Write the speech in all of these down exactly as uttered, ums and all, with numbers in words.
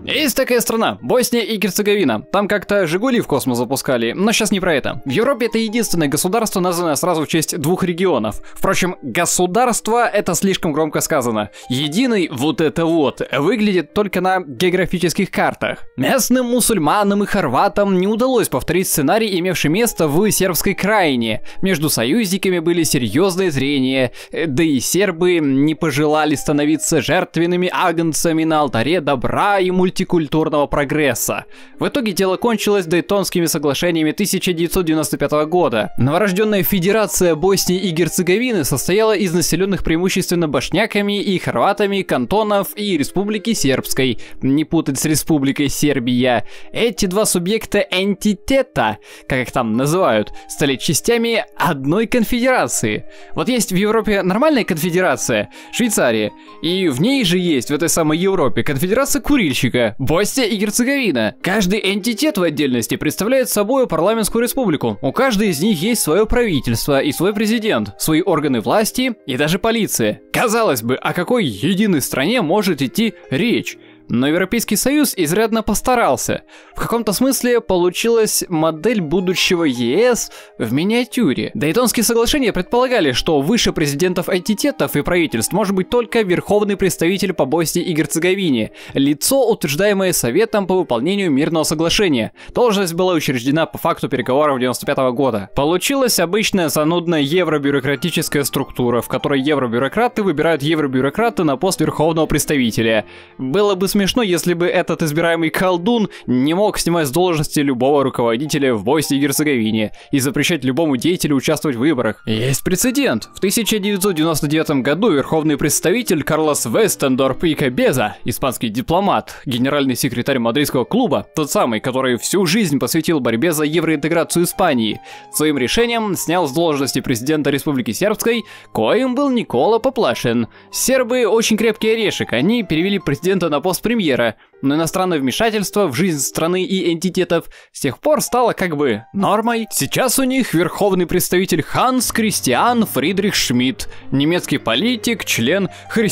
Есть такая страна, Босния и Герцеговина. Там как-то Жигули в космос запускали, но сейчас не про это. В Европе это единственное государство, названное сразу в честь двух регионов. Впрочем, государство — это слишком громко сказано. Единый вот это вот выглядит только на географических картах. Местным мусульманам и хорватам не удалось повторить сценарий, имевший место в сербской крайне. Между союзниками были серьезные трения, да и сербы не пожелали становиться жертвенными агнцами на алтаре добра и мультикультурного прогресса. В итоге дело кончилось Дейтонскими соглашениями тысяча девятьсот девяносто пятого года. Новорожденная Федерация Боснии и Герцеговины состояла из населенных преимущественно бошняками и хорватами кантонов и Республики Сербской, не путать с Республикой Сербия. Эти два субъекта энтитета, как их там называют, стали частями одной конфедерации. Вот есть в Европе нормальная конфедерация, Швейцария, и в ней же есть, в этой самой Европе, конфедерация курильщика, Босния и Герцеговина. Каждый энтитет в отдельности представляет собой парламентскую республику. У каждой из них есть свое правительство и свой президент, свои органы власти и даже полиция. Казалось бы, о какой единой стране может идти речь? Но Европейский Союз изрядно постарался. В каком-то смысле получилась модель будущего ЕС в миниатюре. Дейтонские соглашения предполагали, что выше президентов энтитетов и правительств может быть только верховный представитель по Боснии и Герцеговине, лицо, утверждаемое Советом по выполнению мирного соглашения. Должность была учреждена по факту переговоров девяносто пятого года. Получилась обычная занудная евробюрократическая структура, в которой евробюрократы выбирают евробюрократа на пост верховного представителя. Было бы смешно, если бы этот избираемый колдун не мог снимать с должности любого руководителя в Боснии и Герцеговине и запрещать любому деятелю участвовать в выборах. Есть прецедент. В тысяча девятьсот девяносто девятом году верховный представитель Карлос Вестендорп и Кабеза, испанский дипломат, генеральный секретарь мадридского клуба, тот самый, который всю жизнь посвятил борьбе за евроинтеграцию Испании, своим решением снял с должности президента Республики Сербской, коим был Никола Поплашин. Сербы очень крепкий орешек, они перевели президента на пост премьера, но иностранное вмешательство в жизнь страны и энтитетов с тех пор стало как бы нормой. Сейчас у них верховный представитель Ханс Кристиан Фридрих Шмидт, немецкий политик, член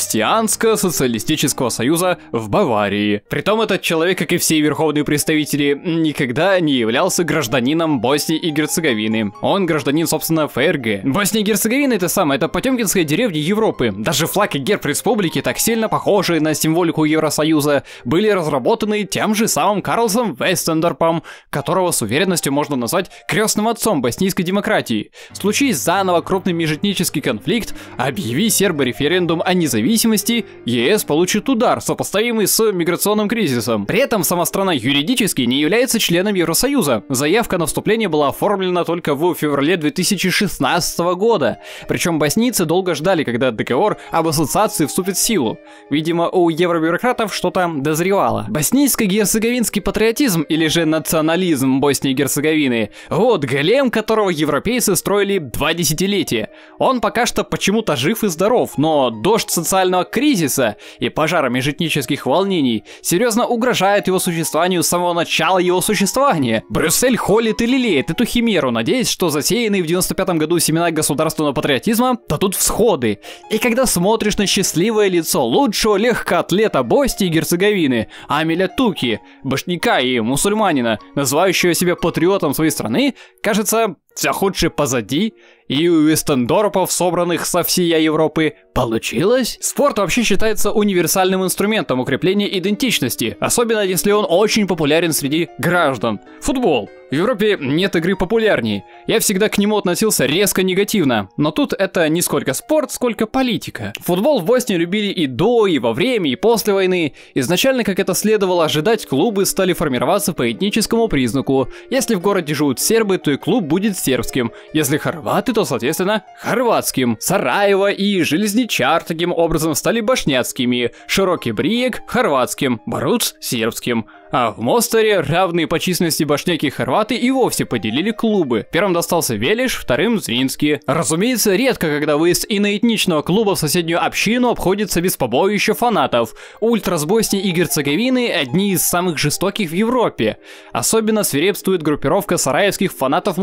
Христианско-социалистического союза в Баварии. Притом этот человек, как и все верховные представители, никогда не являлся гражданином Боснии и Герцеговины. Он гражданин, собственно, ФРГ. Босния и Герцеговина — это самое, это потемкинская деревня Европы. Даже флаг и герб республики, так сильно похожие на символику Евросоюза, были разработаны тем же самым Карлсом Вестендорпом, которого с уверенностью можно назвать крестным отцом боснийской демократии. Случись заново крупный межэтнический конфликт, объяви сербы референдум о независимости, ЕС получит удар, сопоставимый с миграционным кризисом. При этом сама страна юридически не является членом Евросоюза. Заявка на вступление была оформлена только в феврале две тысячи шестнадцатого года. Причем боснийцы долго ждали, когда договор об ассоциации вступит в силу. Видимо, у евробюрократов что-то дозревало. Боснийско-герцеговинский патриотизм, или же национализм Боснии и Герцеговины, вот голем, которого европейцы строили два десятилетия. Он пока что почему-то жив и здоров, но дождь социального кризиса и пожара межэтнических волнений серьезно угрожает его существованию с самого начала его существования. Брюссель холит и лелеет эту химеру, надеясь, что засеянные в девяносто пятом году семена государственного патриотизма дадут всходы. И когда смотришь на счастливое лицо лучшего легкоатлета Боснии и Герцеговины, Амиля Туки, башняка и мусульманина, называющего себя патриотом своей страны, кажется, все худшее позади, и у Вестендорпов, собранных со всей Европы, получилось. Спорт вообще считается универсальным инструментом укрепления идентичности, особенно если он очень популярен среди граждан. Футбол. В Европе нет игры популярней. Я всегда к нему относился резко негативно, но тут это не сколько спорт, сколько политика. Футбол в Боснии любили и до, и во время, и после войны. Изначально, как это следовало ожидать, клубы стали формироваться по этническому признаку. Если в городе живут сербы, то и клуб будет сербским. Если хорваты, то, соответственно, хорватским. Сараево и Железничар таким образом стали бошняцкими. Широкий Бриег — хорватским. Баруц — сербским. А в Мостаре равные по численности бошняки и хорваты и вовсе поделили клубы. Первым достался Велиш, вторым Зринский. Разумеется, редко, когда выезд иноэтничного клуба в соседнюю общину обходится без побоища фанатов. Ультрас Боснии и Герцеговины одни из самых жестоких в Европе. Особенно свирепствует группировка сараевских фанатов-мусульман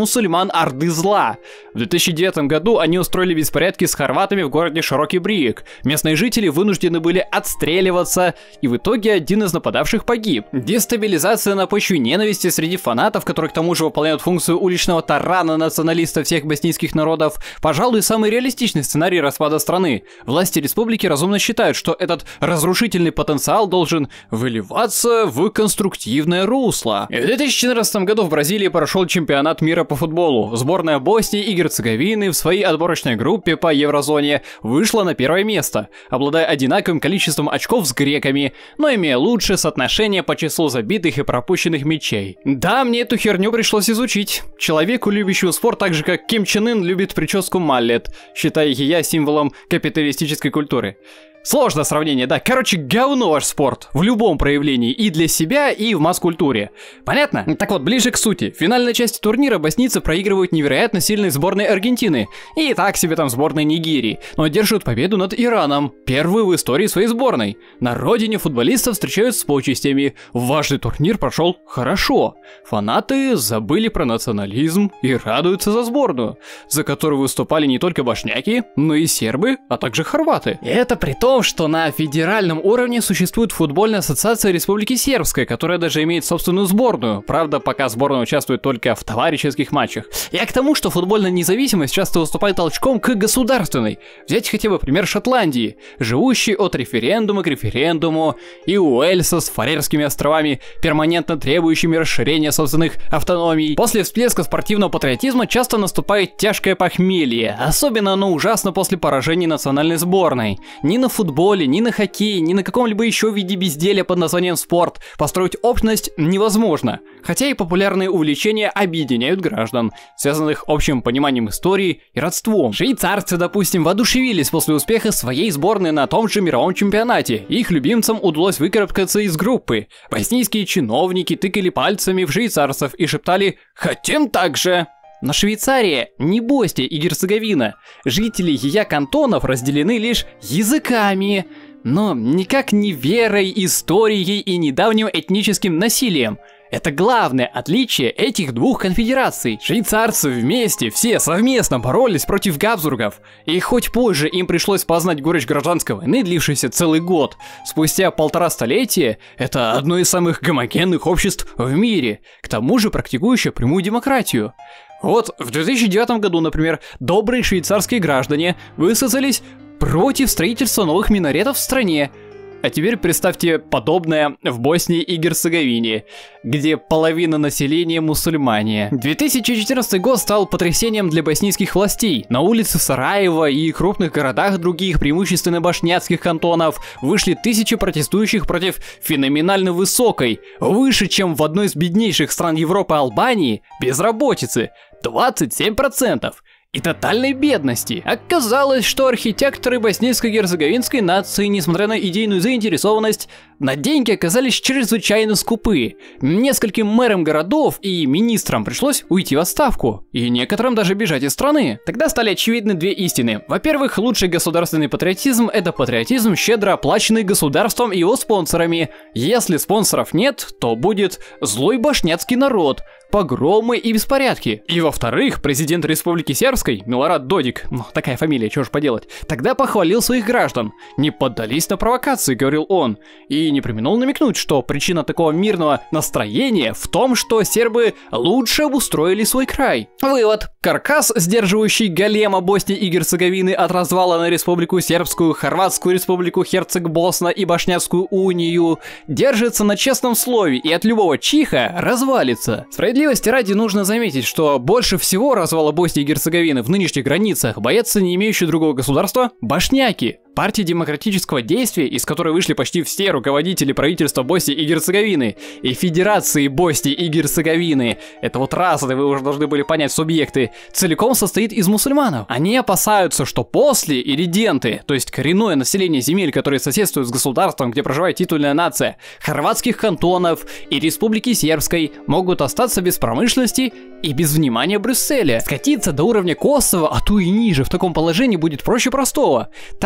клан Орды Зла. В две тысячи девятом году они устроили беспорядки с хорватами в городе Широкий Бриег. Местные жители вынуждены были отстреливаться, и в итоге один из нападавших погиб. Дестабилизация на почве ненависти среди фанатов, которые к тому же выполняют функцию уличного тарана националистов всех боснийских народов, пожалуй, самый реалистичный сценарий распада страны. Власти республики разумно считают, что этот разрушительный потенциал должен выливаться в конструктивное русло. В две тысячи четырнадцатом году в Бразилии прошел чемпионат мира по футболу. Сборная Боснии и Герцеговины в своей отборочной группе по Еврозоне вышла на первое место, обладая одинаковым количеством очков с греками, но имея лучшее соотношение по числу забитых и пропущенных мячей. Да, мне эту херню пришлось изучить. Человеку, любящему спорт так же, как Ким Чен Ын любит прическу маллет, считая ее символом капиталистической культуры. Сложное сравнение, да. Короче, говно ваш спорт. В любом проявлении. И для себя, и в масс-культуре. Понятно? Так вот, ближе к сути. В финальной части турнира боснийцы проигрывают невероятно сильной сборной Аргентины. И так себе там сборной Нигерии. Но держат победу над Ираном. Первую в истории своей сборной. На родине футболистов встречаются с почестями. Важный турнир прошел хорошо. Фанаты забыли про национализм и радуются за сборную, за которую выступали не только бошняки, но и сербы, а также хорваты. И это при том, что на федеральном уровне существует футбольная ассоциация Республики Сербской, которая даже имеет собственную сборную. Правда, пока сборная участвует только в товарищеских матчах. Я к тому, что футбольная независимость часто выступает толчком к государственной. Взять хотя бы пример Шотландии, живущей от референдума к референдуму, и Уэльса с Фарерскими островами, перманентно требующими расширения собственных автономий. После всплеска спортивного патриотизма часто наступает тяжкое похмелье. Особенно оно ужасно после поражения национальной сборной. Ни на футболе, ни на хоккее, ни на каком-либо еще виде безделия под названием спорт построить общность невозможно. Хотя и популярные увлечения объединяют граждан, связанных общим пониманием истории и родством. Швейцарцы, допустим, воодушевились после успеха своей сборной на том же мировом чемпионате. Их любимцам удалось выкарабкаться из группы. Боснийские чиновники тыкали пальцами в швейцарцев и шептали «Хотим так же!». Но Швейцария не Босния и Герцеговина. Жители ее кантонов разделены лишь языками, но никак не верой, историей и недавним этническим насилием. Это главное отличие этих двух конфедераций. Швейцарцы вместе, все совместно боролись против Габсбургов. И хоть позже им пришлось познать горечь гражданской войны, длившейся целый год, спустя полтора столетия это одно из самых гомогенных обществ в мире, к тому же практикующее прямую демократию. Вот в две тысячи девятом году, например, добрые швейцарские граждане высказались против строительства новых минаретов в стране. А теперь представьте подобное в Боснии и Герцеговине, где половина населения мусульмане. две тысячи четырнадцатый год стал потрясением для боснийских властей. На улицы Сараева и крупных городах других, преимущественно бошняцких кантонов, вышли тысячи протестующих против феноменально высокой, выше, чем в одной из беднейших стран Европы Албании, безработицы – двадцать семь процентов. И тотальной бедности. Оказалось, что архитекторы боснийско-герцеговинской нации, несмотря на идейную заинтересованность, на деньги оказались чрезвычайно скупы. Нескольким мэрам городов и министрам пришлось уйти в отставку, и некоторым даже бежать из страны. Тогда стали очевидны две истины. Во-первых, лучший государственный патриотизм – это патриотизм, щедро оплаченный государством и его спонсорами. Если спонсоров нет, то будет злой бошняцкий народ, погромы и беспорядки. И во-вторых, президент Республики Сербской, Милорад Додик, ну такая фамилия, чего ж поделать, тогда похвалил своих граждан. Не поддались на провокации, говорил он, и не преминул намекнуть, что причина такого мирного настроения в том, что сербы лучше обустроили свой край. Вывод. Каркас, сдерживающий голема Боснии и Герцеговины от развала на Республику Сербскую, Хорватскую Республику Херцег-Босна и Бошняцкую унию, держится на честном слове и от любого чиха развалится. Справедливости ради нужно заметить, что больше всего развала Боснии и Герцеговины в нынешних границах боятся не имеющие другого государства бошняки. Партия демократического действия, из которой вышли почти все руководители правительства Боснии и Герцеговины, и Федерации Боснии и Герцеговины, это вот разные, вы уже должны были понять, субъекты, целиком состоит из мусульманов. Они опасаются, что после ириденты, то есть коренное население земель, которые соседствуют с государством, где проживает титульная нация, хорватских кантонов и Республики Сербской, могут остаться без промышленности и без внимания Брюсселя. Скатиться до уровня Косово, а то и ниже, в таком положении будет проще простого. Так что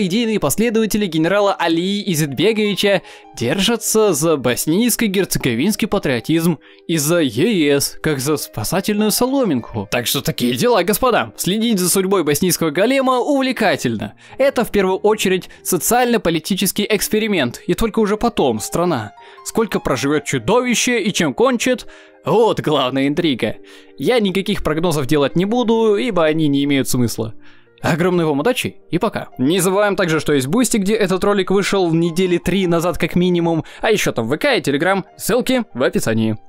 идейные последователи генерала Алии Изетбеговича держатся за боснийско-герцеговинский патриотизм и за ЕС, как за спасательную соломинку. Так что такие дела, господа. Следить за судьбой боснийского голема увлекательно. Это в первую очередь социально-политический эксперимент, и только уже потом страна. Сколько проживет чудовище и чем кончит? Вот главная интрига. Я никаких прогнозов делать не буду, ибо они не имеют смысла. Огромной вам удачи и пока. Не забываем также, что есть Бусти, где этот ролик вышел недели три назад как минимум, а еще там ВК и Телеграм, ссылки в описании.